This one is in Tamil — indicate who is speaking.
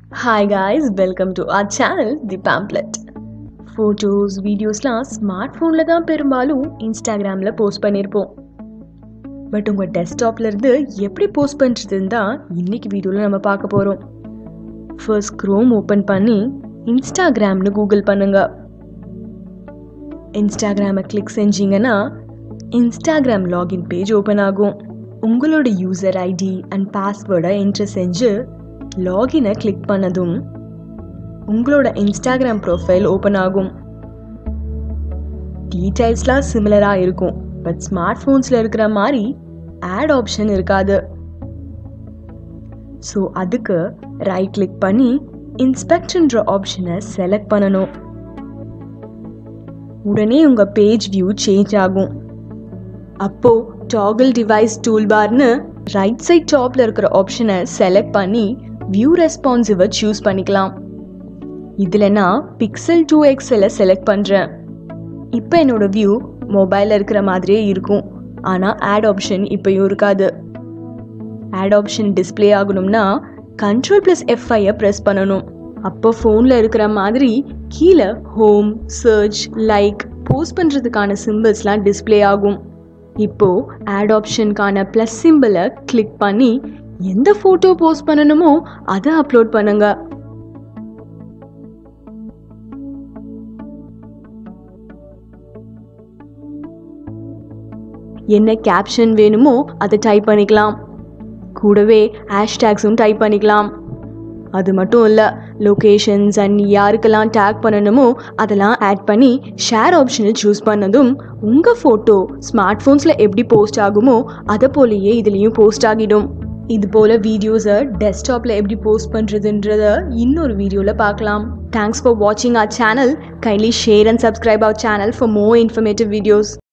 Speaker 1: Hi guys, welcome to our channel The Pamphlet. Photos, videosலாம் ஸ்மார்ட் ஃபோனில் தான் பெரும்பாலும் இன்ஸ்டாகிராமில் போஸ்ட் பண்ணியிருப்போம். பட் உங்கள் டெஸ்க்டாப்ல இருந்து எப்படி போஸ்ட் பண்ணுறதுன்னு தான் இன்னைக்கு வீடியோவில் நம்ம பார்க்க போகிறோம். ஃபர்ஸ்ட் க்ரோம் ஓப்பன் பண்ணி இன்ஸ்டாகிராம்னு கூகுள் பண்ணுங்க. இன்ஸ்டாகிராமை கிளிக் செஞ்சீங்கன்னா இன்ஸ்டாகிராம் லாகின் பேஜ் ஓப்பன் ஆகும். உங்களோட யூசர் ஐடி அண்ட் பாஸ்வேர்டை என்டர் செஞ்சு லாகினை கிளிக் பண்ணதும் உங்களோட இன்ஸ்டாகிராம் ப்ரொஃபைல் ஓப்பன் ஆகும். டீடைல்ஸ்லாம் சிமிலராக இருக்கும், பட் ஸ்மார்ட் ஃபோன்ஸில் இருக்கிற மாதிரி ஆட் ஆப்ஷன் இருக்காது. ஸோ அதுக்கு ரைட் கிளிக் பண்ணி இன்ஸ்பெக்ட்ன்ற ஆப்ஷனை செலக்ட் பண்ணணும். உடனே உங்கள் பேஜ் வியூ சேஞ்ச் ஆகும். அப்போ டாகிள் டிவைஸ் டூல்பார்னு ரைட் சைட் டாப்ல இருக்கிற ஆப்ஷனை செலக்ட் பண்ணி வியூ ரெஸ்பான்சிவை சூஸ் பண்ணிக்கலாம். இதில் நான் பிக்சல் 2XL செலக்ட் பண்ணுறேன். இப்போ என்னோட வியூ மொபைலில் இருக்கிற மாதிரியே இருக்கும், ஆனால் ஆட் ஆப்ஷன் இப்போயும் இருக்காது. ஆட் ஆப்ஷன் டிஸ்பிளே ஆகணும்னா Ctrl+F5 ப்ரெஸ் பண்ணணும். அப்போ ஃபோனில் இருக்கிற மாதிரி கீழே ஹோம், சர்ச், லைக், போஸ்ட் பண்ணுறதுக்கான சிம்பிள்ஸ்லாம் டிஸ்பிளே ஆகும். இப்போ ஆட் ஆப்ஷனுக்கான ப்ளஸ் சிம்பிளை கிளிக் பண்ணி எந்த ஃபோட்டோ போஸ்ட் பண்ணணுமோ அதை அப்லோட் பண்ணுங்க. என்ன கேப்ஷன் வேணுமோ அதை டைப் பண்ணிக்கலாம். கூடவே ஹேஷ்டேக்ஸும் டைப் பண்ணிக்கலாம். அது மட்டும் இல்லை, லொக்கேஷன்ஸ் அண்ட் யாருக்கெல்லாம் டேக் பண்ணணுமோ அதெல்லாம் ஆட் பண்ணி ஷேர் ஆப்ஷனை சூஸ் பண்ணதும் உங்கள் ஃபோட்டோ ஸ்மார்ட் ஃபோன்ஸில் எப்படி போஸ்ட் ஆகுமோ அதை போலயே இதுலேயும் போஸ்ட் ஆகிடும். இது போல் வீடியோஸை டெஸ்க்டாப்பில் எப்படி போஸ்ட் பண்ணுறதுன்றத இன்னொரு வீடியோவில் பார்க்கலாம். தேங்க்ஸ் ஃபார் வாட்சிங் our channel. Kindly share and subscribe our channel for more informative videos.